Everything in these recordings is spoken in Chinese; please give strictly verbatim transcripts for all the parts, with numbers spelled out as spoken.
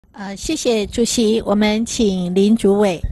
呃，谢谢主席，我们请林主委。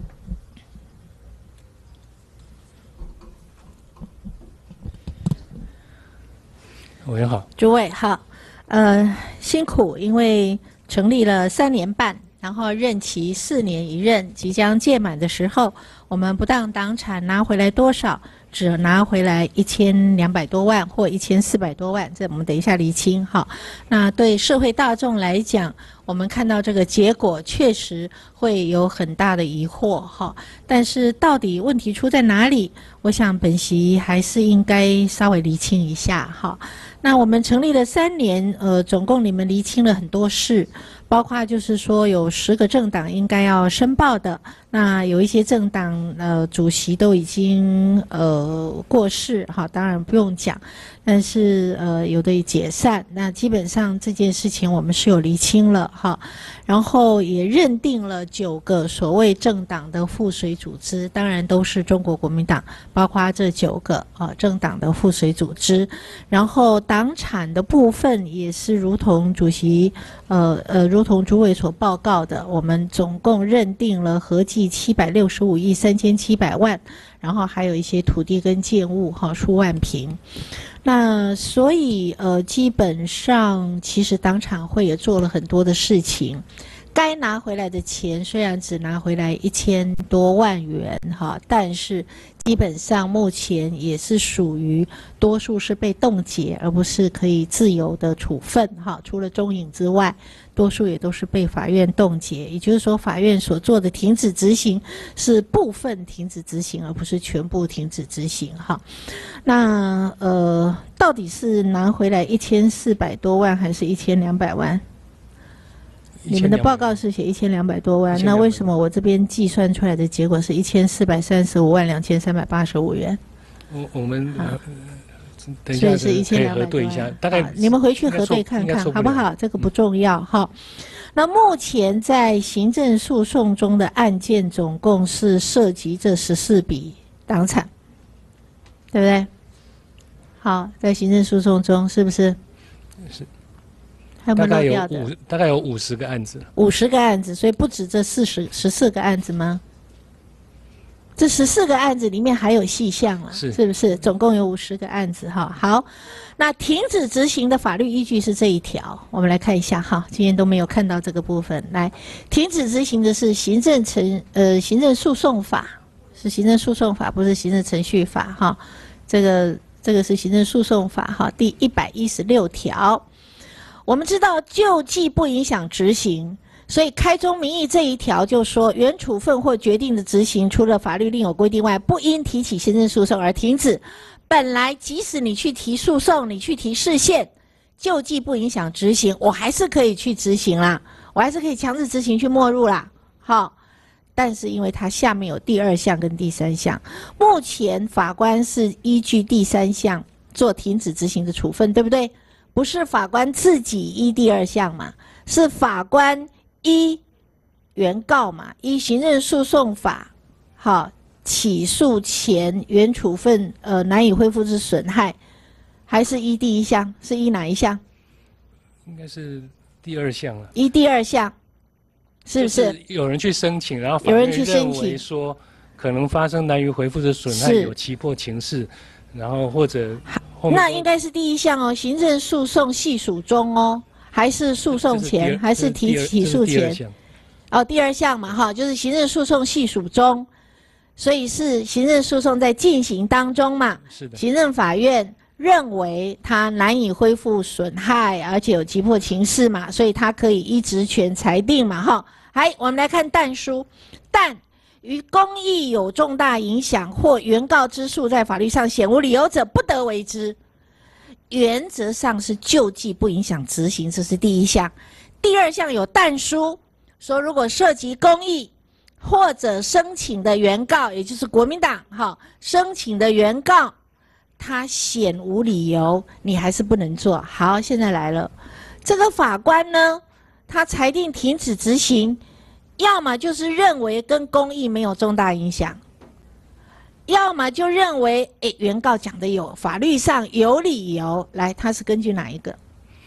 委员好， 主委好，呃，辛苦，因为成立了三年半，然后任期四年一任，即将届满的时候，我们不当党产拿回来多少，只拿回来一千两百多万或一千四百多万，这我们等一下厘清哈。那对社会大众来讲，我们看到这个结果确实会有很大的疑惑哈。但是到底问题出在哪里？我想本席还是应该稍微厘清一下哈。那我们成立了三年，呃，总共你们厘清了很多事，包括就是说有十个政党应该要申报的，那有一些政党呃主席都已经呃过世哈，当然不用讲，但是呃有的解散，那基本上这件事情我们是有厘清了哈，然后也认定了九个所谓政党的附属组织，当然都是中国国民党，包括这九个啊、呃、政党的附属组织，然后党产的部分也是如同主席呃呃如同主委所报告的，我们总共认定了合计七百六十五亿三千七百万，然后还有一些土地跟建物哈数万坪。那所以呃基本上其实党产会也做了很多的事情，该拿回来的钱虽然只拿回来一千多万元哈，但是基本上目前也是属于多数是被冻结，而不是可以自由的处分哈。除了中影之外，多数也都是被法院冻结。也就是说，法院所做的停止执行是部分停止执行，而不是全部停止执行哈。那呃，到底是拿回来一千四百多万还是一千两百万？你们的报告是写一千两百多万，那为什么我这边计算出来的结果是一千四百三十五万两千三百八十五元？ 我我们呃，等一所下以是一千两百核对一下，大概你们回去核对看看好不好？这个不重要哈。那目前在行政诉讼中的案件总共是涉及这十四笔党产，对不对？好，在行政诉讼中是不是？ 是。 还有没有漏掉的？大概有五，大概有五十个案子。 五十个案子，所以不止这四十十四个案子吗？这十四个案子里面还有细项了，是是不是？总共有五十个案子哈。好，那停止执行的法律依据是这一条，我们来看一下哈。今天都没有看到这个部分，来，停止执行的是行政程呃行政诉讼法，是行政诉讼法，不是行政程序法哈。这个这个是行政诉讼法哈，第一百一十六条。我们知道救济不影响执行，所以开宗明义这一条就说，原处分或决定的执行，除了法律另有规定外，不应提起行政诉讼而停止。本来即使你去提诉讼，你去提释宪，救济不影响执行，我还是可以去执行啦，我还是可以强制执行去没入啦。好，但是因为它下面有第二项跟第三项，目前法官是依据第三项做停止执行的处分，对不对？不是法官自己依第二项嘛，是法官依原告嘛，依行政诉讼法，好，起诉前原处分呃难以恢复之损害，还是依第一项？是依哪一项？ 应该是第二项了。 依第二项，是不是？ 就是有人去申请，然后法院认为说可能发生难以恢复的损害，有急迫情势，然后或者。 那应该是第一项哦，行政诉讼系属中哦，还是诉讼前，还是提起诉前？哦，第二项嘛，哈，就是行政诉讼系属中，所以是行政诉讼在进行当中嘛。 是的。行政法院认为他难以恢复损害，而且有急迫情势嘛，所以他可以依职权裁定嘛，哈。来，我们来看但书，但。于公益有重大影响或原告之诉在法律上显无理由者，不得为之。原则上是救济不影响执行，这是第一项。第二项有但书，说如果涉及公益或者申请的原告，也就是国民党哈，申请的原告他显无理由，你还是不能做。好，现在来了，这个法官呢，他裁定停止执行。要么就是认为跟公益没有重大影响，要么就认为，诶，原告讲的有法律上有理由。来，他是根据哪一个？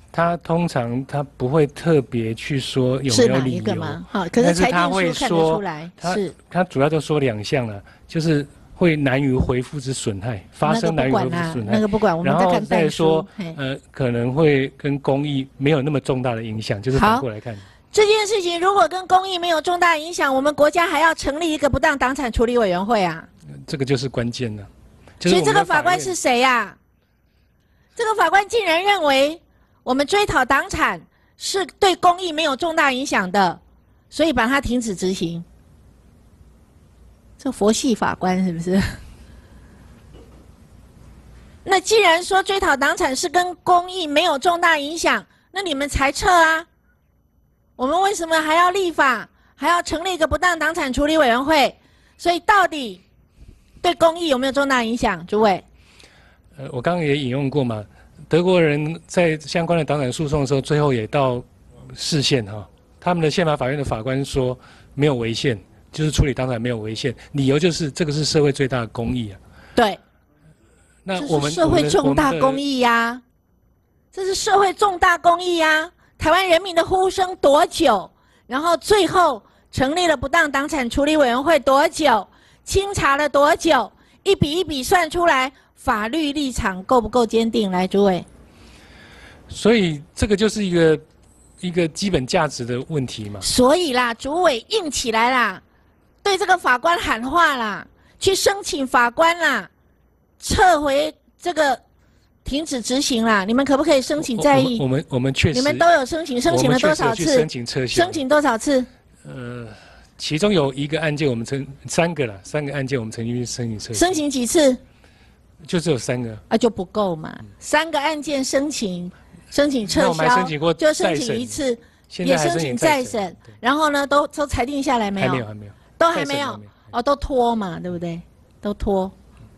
他通常他不会特别去说有没有理由吗？好，可是裁定书看得出来， 是他主要就说两项了，就是会难于恢复之损害，发生难于恢复之损害。 那个不管，我们再看但书。 然后再说，呃，可能会跟公益没有那么重大的影响，就是反过来看。 这件事情如果跟公益没有重大影响，我们国家还要成立一个不当党产处理委员会啊。 这个就是关键了。 所以这个法官是谁呀、啊？这个法官竟然认为我们追讨党产是对公益没有重大影响的，所以把它停止执行。这佛系法官是不是？那既然说追讨党产是跟公益没有重大影响，那你们裁撤啊！我们为什么还要立法，还要成立一个不当党产处理委员会？所以到底对公益有没有重大影响？诸位， 呃，我刚刚也引用过嘛，德国人在相关的党产诉讼的时候，最后也到释宪哈，他们的宪法法院的法官说没有违宪，就是处理党产没有违宪，理由就是这个是社会最大的公益啊。 对， 那我们社会重大公益呀、啊，这是社会重大公益呀、啊。台湾人民的呼声多久？然后最后成立了不当党产处理委员会多久？清查了多久？一笔一笔算出来，法律立场够不够坚定？来，诸位。 所以这个就是一个一个基本价值的问题嘛。 所以啦，主委硬起来啦，对这个法官喊话啦，去申请法官啦，撤回这个。停止执行啦！你们可不可以申请再议？ 我们我们确实， 你们都有申请，申请了多少次？ 申请撤销， 申请多少次？ 呃，其中有一个案件我们曾三个了，三个案件我们曾经去申请撤销。 申请几次？ 就只有三个。 啊，就不够嘛？嗯、三个案件申请，申请撤销， 我们还申请过就申请一次，也申请再审，然后呢，都都裁定下来没有？ 还没有，还没有， 都还没有。哦，都拖嘛，对不对？都拖，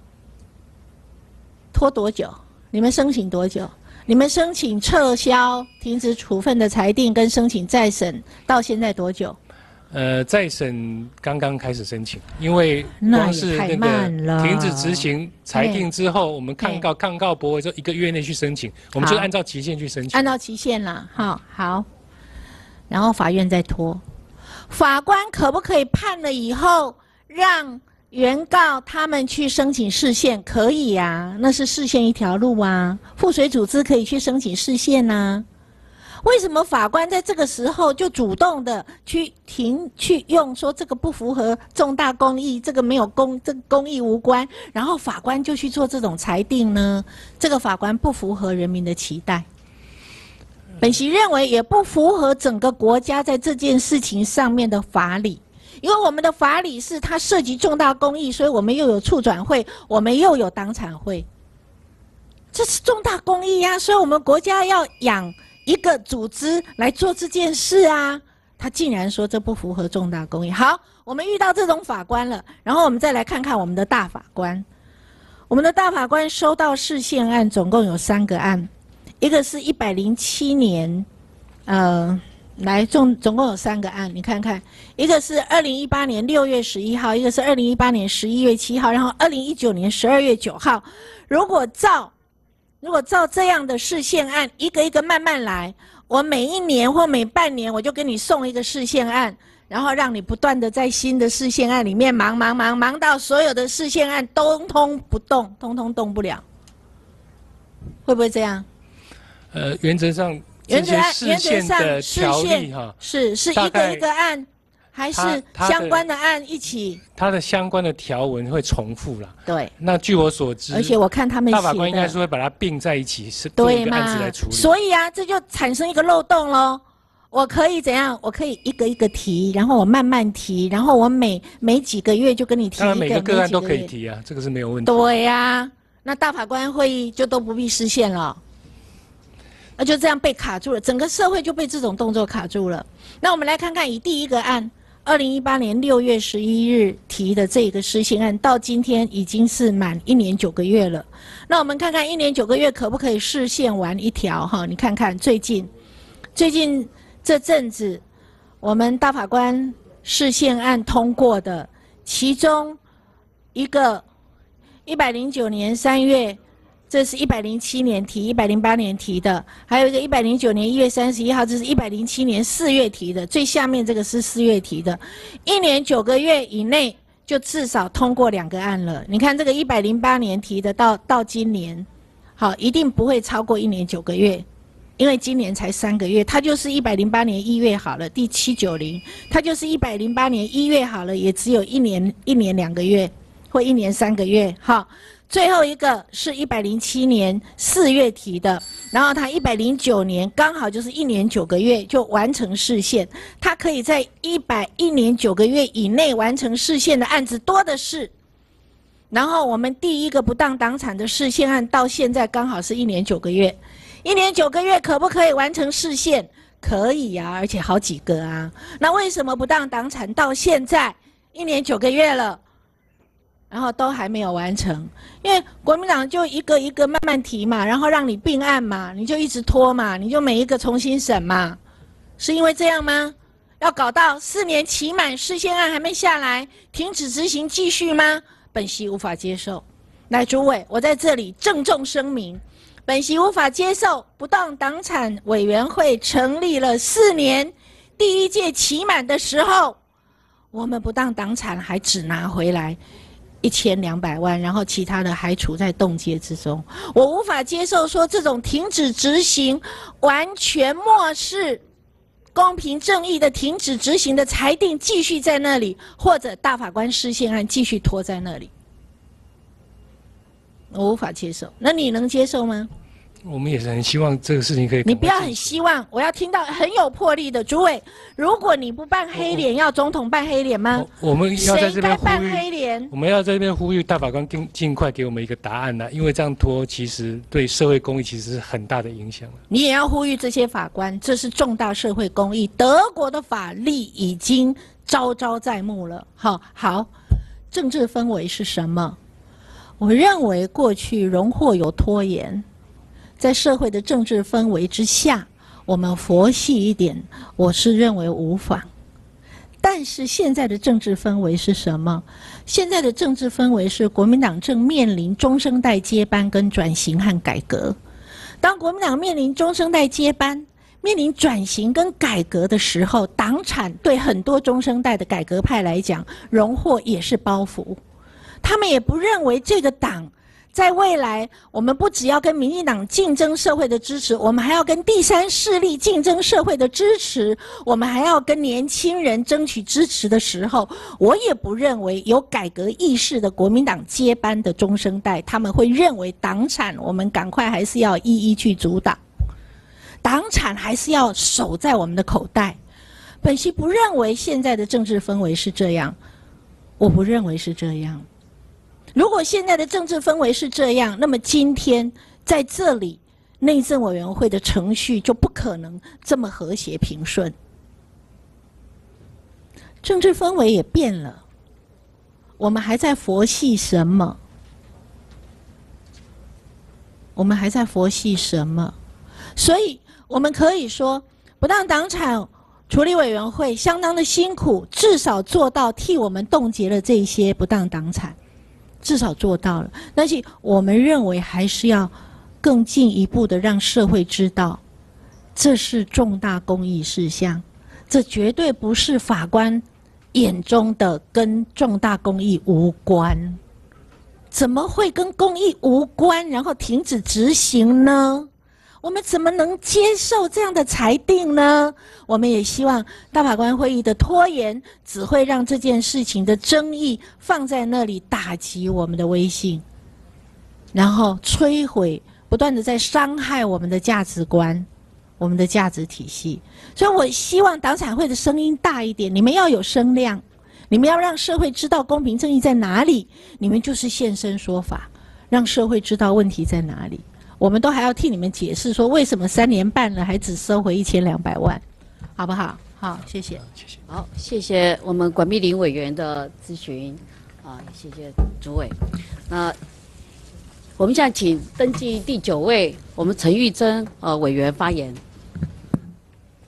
拖多久？你们申请多久？你们申请撤销、停止处分的裁定跟申请再审到现在多久？ 呃，再审刚刚开始申请，因为光是那个停止执行裁定之后，我们抗告抗告驳回之后一个月内去申请，我们就按照期限去申请。 按照期限啦，好，好。然后法院再拖，法官可不可以判了以后让？原告他们去申请释宪可以啊，那是释宪一条路啊。附水组织可以去申请释宪啊。为什么法官在这个时候就主动的去停去用说这个不符合重大公益，这个没有公这个公益无关，然后法官就去做这种裁定呢？这个法官不符合人民的期待。本席认为也不符合整个国家在这件事情上面的法理。因为我们的法理是它涉及重大公益，所以我们又有促转会，我们又有党产会，这是重大公益呀、啊，所以我们国家要养一个组织来做这件事啊。他竟然说这不符合重大公益。好，我们遇到这种法官了，然后我们再来看看我们的大法官。我们的大法官收到释宪案总共有三个案，一个是一百零七年，呃。来，总总共有三个案，你看看，一个是二零一八年六月十一号，一个是二零一八年十一月七号，然后二零一九年十二月九号。如果照如果照这样的释宪案，一个一个慢慢来，我每一年或每半年我就给你送一个释宪案，然后让你不断的在新的释宪案里面忙忙忙忙到所有的释宪案通通不动，通通动不了，会不会这样？ 呃，原则上。 原则案原则上释宪是是一个一个案，还是相关的案一起？ 它的相关的条文会重复啦。 对。 那据我所知， 而且我看他们大法官应该是会把它并在一起，是做一个案子来处理。 所以啊，这就产生一个漏洞喽。我可以怎样？我可以一个一个提，然后我慢慢提，然后我每每几个月就跟你提一个。当然每个个案都可以提啊，这个是没有问题。 对呀、啊，那大法官会议就都不必释宪了。那就这样被卡住了，整个社会就被这种动作卡住了。那我们来看看，以第一个案，二零一八年六月十一日提的这个释宪案，到今天已经是满一年九个月了。那我们看看一年九个月可不可以释宪完一条？哈，你看看最近，最近这阵子，我们大法官释宪案通过的，其中一个一百零九年三月。 这是一百零七年提，一百零八年提的，还有一个一百零九年一月三十一号，这是一百零七年四月提的，最下面这个是四月提的，一年九个月以内就至少通过两个案了。你看这个一百零八年提的到到今年，好，一定不会超过一年九个月，因为今年才三个月，它就是一百零八年一月好了，第七九零，它就是一百零八年一月好了，也只有一年一年两个月或一年三个月，好。最后一个是一百零七年四月提的，然后他一百零九年刚好就是一年九个月就完成释宪，他可以在一百一年九个月以内完成释宪的案子多的是。然后我们第一个不当党产的释宪案到现在刚好是一年九个月，一年九个月可不可以完成释宪？可以啊，而且好几个啊。那为什么不当党产到现在一年九个月了？然后都还没有完成，因为国民党就一个一个慢慢提嘛，然后让你并案嘛，你就一直拖嘛，你就每一个重新审嘛，是因为这样吗？要搞到四年期满释宪案还没下来，停止执行继续吗？本席无法接受。来，主委，我在这里郑重声明，本席无法接受不当党产委员会成立了四年，第一届期满的时候，我们不当党产还只拿回来一千两百万，然后其他的还处在冻结之中。我无法接受说这种停止执行、完全漠视公平正义的停止执行的裁定继续在那里，或者大法官释宪案继续拖在那里，我无法接受。那你能接受吗？ 我们也是很希望这个事情可以。 你不要很希望，我要听到很有魄力的。主委，如果你不办黑脸，要总统办黑脸吗？ 我们要在这边呼吁， 谁该办黑脸？ 我们要在这边呼吁大法官尽尽快给我们一个答案呢、啊，因为这样拖其实对社会公益其实是很大的影响。 你也要呼吁这些法官，这是重大社会公益，德国的法律已经昭昭在目了。好，好，政治氛围是什么？我认为过去荣获有拖延。在社会的政治氛围之下，我们佛系一点，我是认为无妨。但是现在的政治氛围是什么？现在的政治氛围是国民党正面临中生代接班跟转型和改革。当国民党面临中生代接班、面临转型跟改革的时候，党产对很多中生代的改革派来讲，荣获也是包袱。他们也不认为这个党在未来，我们不只要跟民进党竞争社会的支持，我们还要跟第三势力竞争社会的支持，我们还要跟年轻人争取支持的时候，我也不认为有改革意识的国民党接班的中生代，他们会认为党产我们赶快还是要一一去阻挡，党产还是要守在我们的口袋。本席不认为现在的政治氛围是这样，我不认为是这样。如果现在的政治氛围是这样，那么今天在这里内政委员会的程序就不可能这么和谐平顺。政治氛围也变了，我们还在佛系什么？我们还在佛系什么？所以我们可以说，不当党产处理委员会相当的辛苦，至少做到替我们冻结了这些不当党产。至少做到了，但是我们认为还是要更进一步的让社会知道，这是重大公益事项，这绝对不是法官眼中的跟重大公益无关。怎么会跟公益无关，然后停止执行呢？我们怎么能接受这样的裁定呢？我们也希望大法官会议的拖延只会让这件事情的争议放在那里，打击我们的威信，然后摧毁，不断的在伤害我们的价值观、我们的价值体系。所以我希望党产会的声音大一点，你们要有声量，你们要让社会知道公平正义在哪里，你们就是现身说法，让社会知道问题在哪里。我们都还要替你们解释说，为什么三年半了还只收回一千两百万，好不好？好，谢谢。 谢谢。 好，谢谢我们管碧玲委员的咨询，啊，谢谢主委。那我们现在请登记第九位我们陈玉珍呃委员发言。